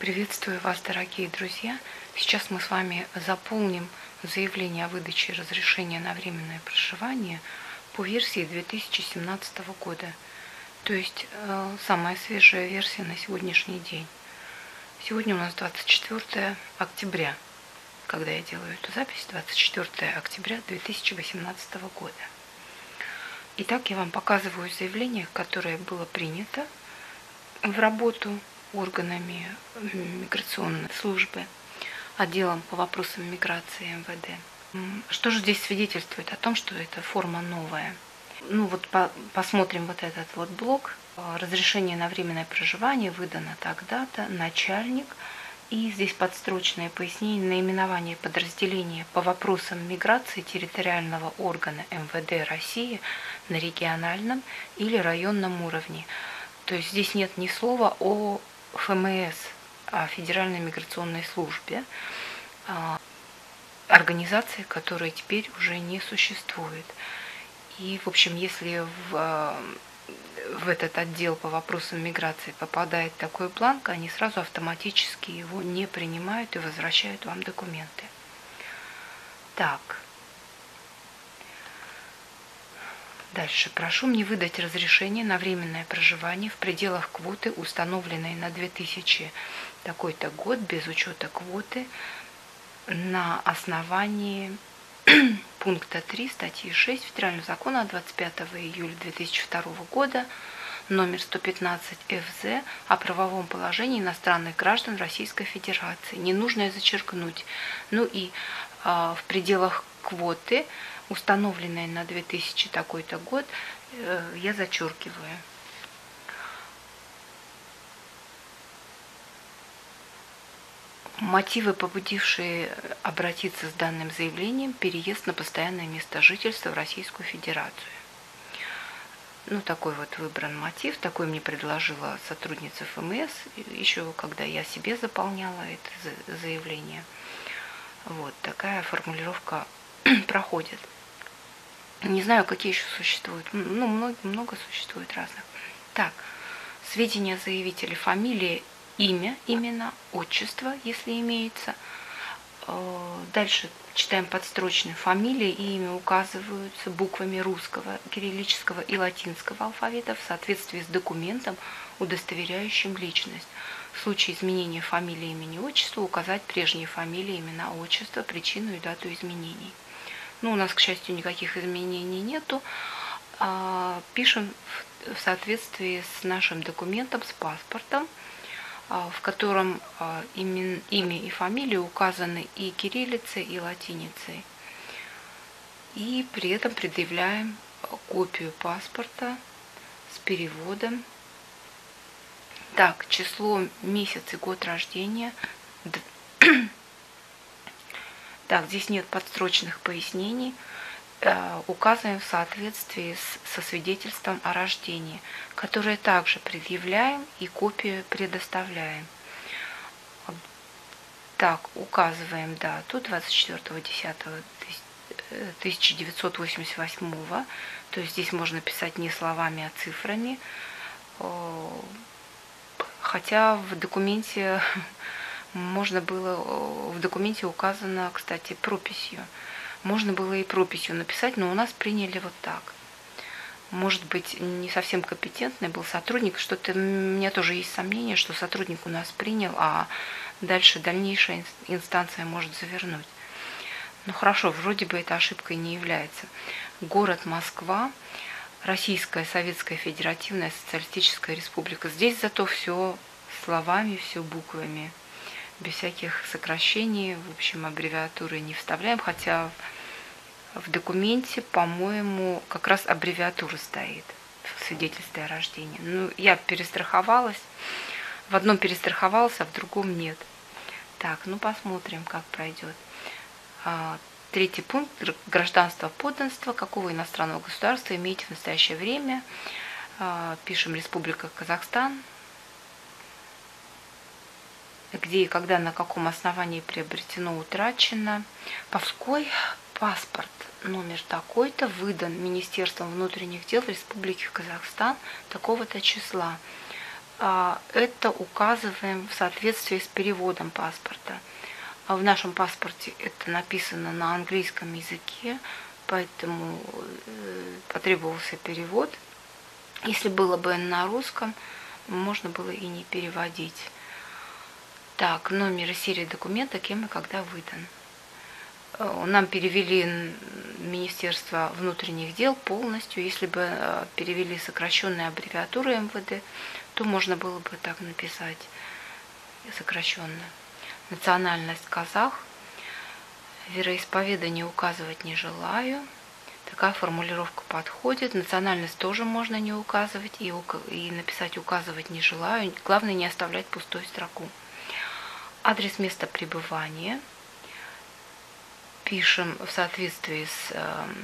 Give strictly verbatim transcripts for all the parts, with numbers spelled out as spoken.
Приветствую вас, дорогие друзья! Сейчас мы с вами заполним заявление о выдаче разрешения на временное проживание по версии две тысячи семнадцатого года. То есть э, самая свежая версия на сегодняшний день. Сегодня у нас двадцать четвёртое октября, когда я делаю эту запись, двадцать четвёртое октября две тысячи восемнадцатого года. Итак, я вам показываю заявление, которое было принято в работу органами миграционной службы, отделом по вопросам миграции эм вэ дэ. Что же здесь свидетельствует о том, что эта форма новая? Ну вот по посмотрим вот этот вот блок. Разрешение на временное проживание выдано тогда-то, начальник. И здесь подстрочное пояснение наименования подразделения по вопросам миграции территориального органа эм вэ дэ России на региональном или районном уровне. То есть здесь нет ни слова о эф эм эс, о Федеральной миграционной службе, организации, которая теперь уже не существует. И, в общем, если в, в этот отдел по вопросам миграции попадает такой бланк, они сразу автоматически его не принимают и возвращают вам документы. Так. Дальше. Прошу мне выдать разрешение на временное проживание в пределах квоты, установленной на две тысячи такой-то год, без учета квоты, на основании пункта три статьи шесть Федерального закона от двадцать пятого июля две тысячи второго года номер сто пятнадцать эф зэ о правовом положении иностранных граждан Российской Федерации. Не нужно зачеркнуть. Ну и э, в пределах квоты, установленной на две тысячи такой-то год, э, я зачеркиваю. Мотивы, побудившие обратиться с данным заявлением: переезд на постоянное место жительства в Российскую Федерацию. Ну, такой вот выбран мотив, такой мне предложила сотрудница эф эм эс, еще когда я себе заполняла это заявление. Вот такая формулировка проходит. Не знаю, какие еще существуют. Ну, много, много существует разных. Так, сведения заявителя: фамилия, имя, имена, отчество, если имеется. Дальше читаем подстрочно. Фамилия и имя указываются буквами русского, кириллического и латинского алфавита в соответствии с документом, удостоверяющим личность. В случае изменения фамилии, имени, отчества указать прежние фамилии, имена, отчество, причину и дату изменений. Ну, у нас, к счастью, никаких изменений нету. Пишем в соответствии с нашим документом, с паспортом, в котором имя и фамилия указаны и кириллицей, и латиницей. И при этом предъявляем копию паспорта с переводом. Так, число, месяц и год рождения. Так, здесь нет подстрочных пояснений. Указываем в соответствии с, со свидетельством о рождении, которое также предъявляем и копию предоставляем. Так, указываем дату двадцать четвёртого десятого тысяча девятьсот восемьдесят восьмого, то есть здесь можно писать не словами, а цифрами, хотя в документе можно было, в документе указано, кстати, прописью. Можно было и прописью написать, но у нас приняли вот так. Может быть, не совсем компетентный был сотрудник, что-то у меня тоже есть сомнение, что сотрудник у нас принял, а дальше дальнейшая инстанция может завернуть. Ну хорошо, вроде бы это ошибкой не является. Город Москва, Российская Советская Федеративная Социалистическая Республика. Здесь зато все словами, все буквами, без всяких сокращений, в общем, аббревиатуры не вставляем, хотя в документе, по-моему, как раз аббревиатура стоит в свидетельстве о рождении. Ну, я перестраховалась, в одном перестраховалась, а в другом нет. Так, ну посмотрим, как пройдет. Третий пункт. Гражданство, подданство. Какого иностранного государства имеете в настоящее время? Пишем Республика Казахстан. Где и когда, на каком основании приобретено, утрачено. Паской паспорт номер такой-то выдан Министерством внутренних дел Республики Казахстан такого-то числа. это указываем в соответствии с переводом паспорта. В нашем паспорте это написано на английском языке, поэтому потребовался перевод. Если было бы на русском, можно было и не переводить. Так, номер и серия документа, кем и когда выдан. Нам перевели Министерство внутренних дел полностью. Если бы перевели сокращенные аббревиатуры эм вэ дэ, то можно было бы так написать сокращенно. Национальность казах. Вероисповедание указывать не желаю. Такая формулировка подходит. Национальность тоже можно не указывать и, и написать указывать не желаю. Главное не оставлять пустой строку. Адрес места пребывания. Пишем в соответствии с,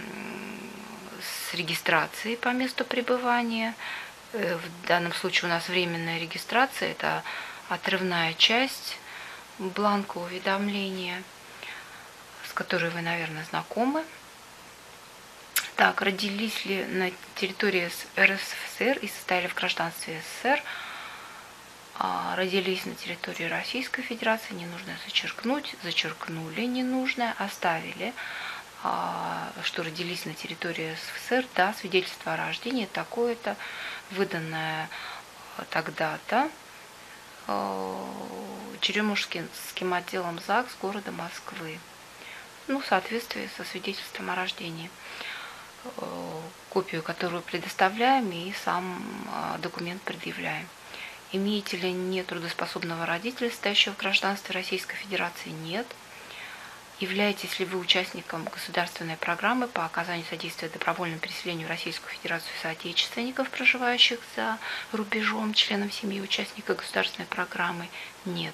с регистрацией по месту пребывания. В данном случае у нас временная регистрация. Это отрывная часть бланка уведомления, с которой вы, наверное, знакомы. Так, родились ли на территории эр эс эф эс эр и состояли в гражданстве эс эс эс эр. Родились на территории Российской Федерации, не нужно зачеркнуть, зачеркнули ненужное, оставили, что родились на территории эс эс эф эс эр, да, свидетельство о рождении такое-то, выданное тогда-то, Черемушским отделом ЗАГС города Москвы, ну, в соответствии со свидетельством о рождении, копию которую предоставляем и сам документ предъявляем. Имеете ли нетрудоспособного родителя, состоящего в гражданстве Российской Федерации? Нет. Являетесь ли вы участником государственной программы по оказанию содействия добровольному переселению в Российскую Федерацию соотечественников, проживающих за рубежом, членам семьи участника государственной программы? Нет.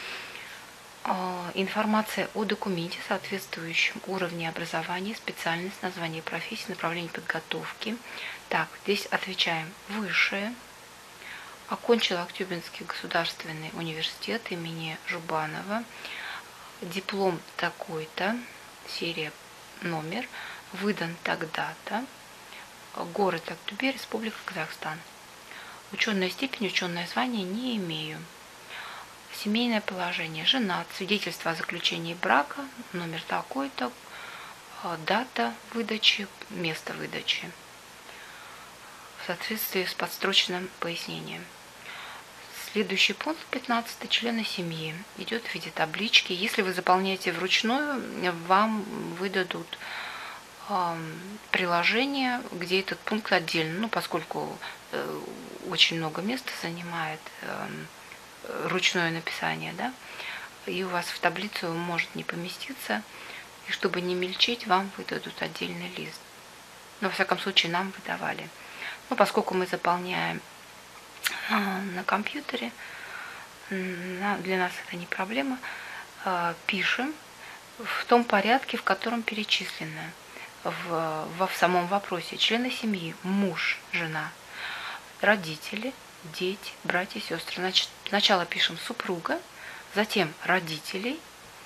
Информация о документе, соответствующем уровне образования, специальность, название профессии, направление подготовки. Так, здесь отвечаем высшее. Окончил Актюбинский государственный университет имени Жубанова. Диплом такой-то, серия, номер, выдан тогда-то. Город Актюбе, Республика Казахстан. Ученая степень, ученое звание не имею. Семейное положение. Женат. Свидетельство о заключении брака. Номер такой-то. Дата выдачи. Место выдачи. В соответствии с подстрочным пояснением. Следующий пункт, пятнадцатый, члены семьи. Идет в виде таблички. Если вы заполняете вручную, вам выдадут э, приложение, где этот пункт отдельно, ну, поскольку э, очень много места занимает э, ручное написание, да, и у вас в таблицу может не поместиться, и чтобы не мельчить, вам выдадут отдельный лист. Но, во всяком случае, нам выдавали. Ну, поскольку мы заполняем на компьютере, для нас это не проблема, пишем в том порядке, в котором перечислено в, в самом вопросе. Члены семьи: муж, жена, родители, дети, братья, сестры. Значит, сначала пишем супруга, затем родителей,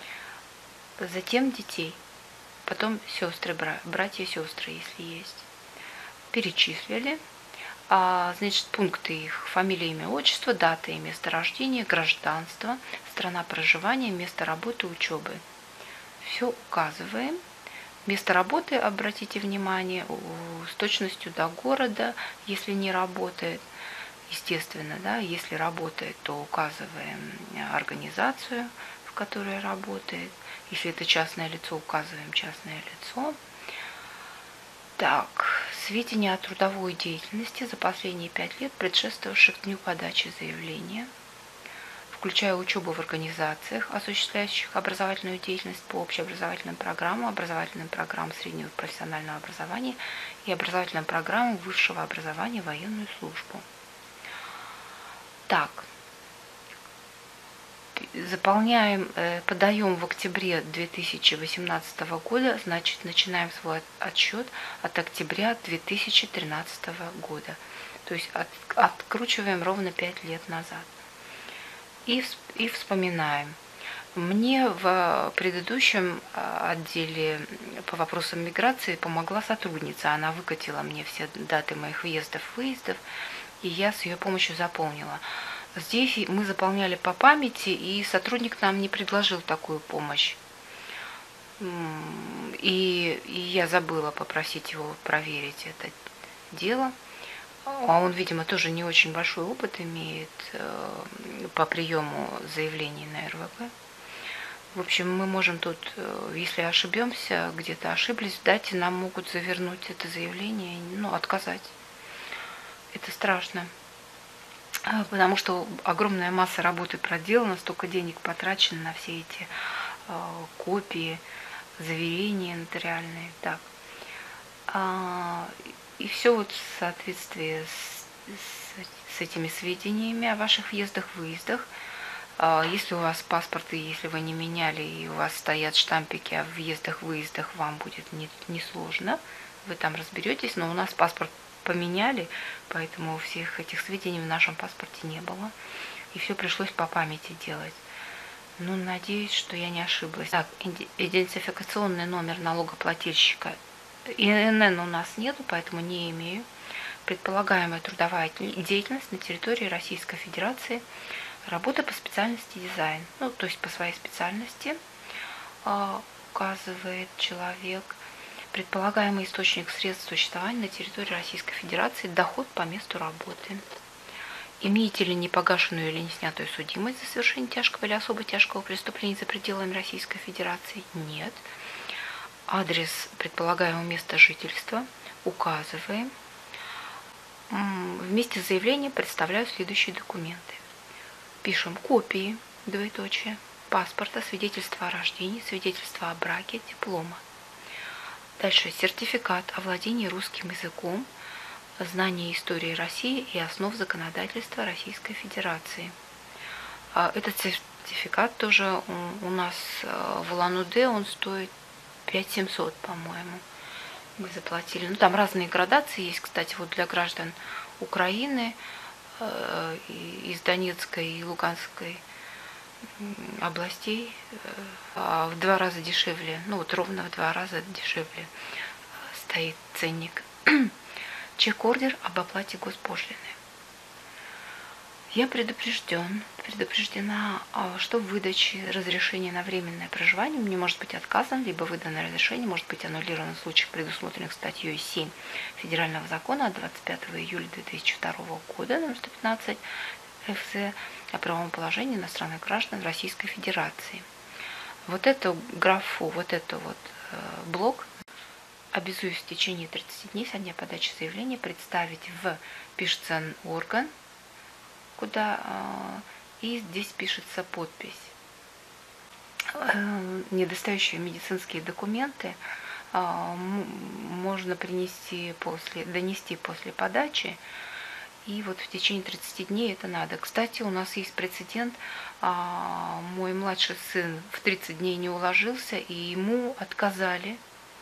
затем детей, потом сестры, братья и сестры, если есть. Перечислили. А, значит, пункты их: фамилия, имя, отчество, дата и место рождения, гражданство, страна проживания, место работы, учебы. Все указываем. Место работы, обратите внимание, с точностью до города, если не работает, естественно, да, если работает, то указываем организацию, в которой работает. Если это частное лицо, указываем частное лицо. Так, сведения о трудовой деятельности за последние пять лет, предшествовавших дню подачи заявления, включая учебу в организациях, осуществляющих образовательную деятельность по общеобразовательным программам, образовательным программам среднего профессионального образования и образовательным программам высшего образования, военную службу. Так, заполняем, подаем в октябре две тысячи восемнадцатого года, значит, начинаем свой отсчет от октября две тысячи тринадцатого года. То есть от, откручиваем ровно пять лет назад. И, и вспоминаем. Мне в предыдущем отделе по вопросам миграции помогла сотрудница. Она выкатила мне все даты моих въездов, выездов. и я с ее помощью заполнила. Здесь мы заполняли по памяти, и сотрудник нам не предложил такую помощь. И, и я забыла попросить его проверить это дело. А он, видимо, тоже не очень большой опыт имеет по приему заявлений на эр вэ пэ. В общем, мы можем тут, если ошибемся, где-то ошиблись в дате, нам могут завернуть это заявление, ну, отказать. Это страшно, потому что огромная масса работы проделана, столько денег потрачено на все эти э, копии, заверения нотариальные. Так. А, и все вот в соответствии с, с, с этими сведениями о ваших въездах-выездах. Если у вас паспорт, и если вы не меняли, и у вас стоят штампики о въездах-выездах, вам будет несложно, не вы там разберетесь, но у нас паспорт поменяли, поэтому всех этих сведений в нашем паспорте не было, и все пришлось по памяти делать. Ну, надеюсь, что я не ошиблась. Так, идентификационный номер налогоплательщика. и эн эн у нас нету, поэтому не имею. Предполагаемая трудовая деятельность на территории Российской Федерации. Работа по специальности дизайн, ну, то есть по своей специальности э, указывает человек. Предполагаемый источник средств существования на территории Российской Федерации, доход по месту работы. Имеете ли непогашенную или не снятую судимость за совершение тяжкого или особо тяжкого преступления за пределами Российской Федерации? Нет. Адрес предполагаемого места жительства указываем. Вместе с заявлением представляю следующие документы. Пишем копии, двоеточие, паспорта, свидетельства о рождении, свидетельства о браке, диплома. Дальше сертификат о владении русским языком, знание истории России и основ законодательства Российской Федерации. Этот сертификат тоже у нас в Улан-Удэ, он стоит пять тысяч семьсот, по-моему. Мы заплатили. Ну, там разные градации есть, кстати, вот для граждан Украины, из Донецкой и Луганской областей в два раза дешевле, ну вот ровно в два раза дешевле стоит ценник. Чек-ордер об оплате госпошлины. Я предупрежден, предупреждена, что в выдаче разрешения на временное проживание мне может быть отказан, либо выданное разрешение может быть аннулировано в случаях, предусмотренных статьей семь Федерального закона от двадцать пятого июля две тысячи второго года, номер сто пятнадцать эф зэ, о правовом положении иностранных граждан Российской Федерации. Вот эту графу, вот это вот э, блок обязуюсь в течение тридцати дней со дня подачи заявления представить в пишется орган, куда э, и здесь пишется подпись. Э, недостающие медицинские документы э, можно принести после, донести после подачи, и вот в течение тридцати дней это надо. Кстати, у нас есть прецедент, э, мой младший сын в тридцать дней не уложился, и ему отказали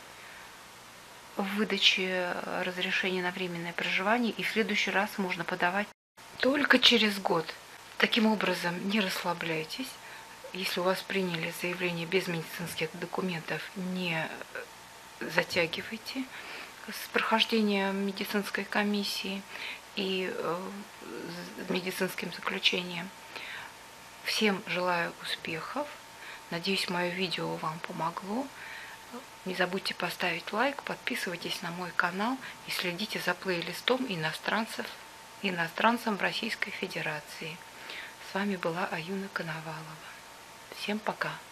в выдаче разрешения на временное проживание, и в следующий раз можно подавать только через год. Таким образом, не расслабляйтесь. Если у вас приняли заявление без медицинских документов, не затягивайте с прохождением медицинской комиссии и медицинским заключением. Всем желаю успехов. Надеюсь, мое видео вам помогло. Не забудьте поставить лайк, подписывайтесь на мой канал и следите за плейлистом иностранцев иностранцам в Российской Федерации. С вами была Аюна Коновалова. Всем пока!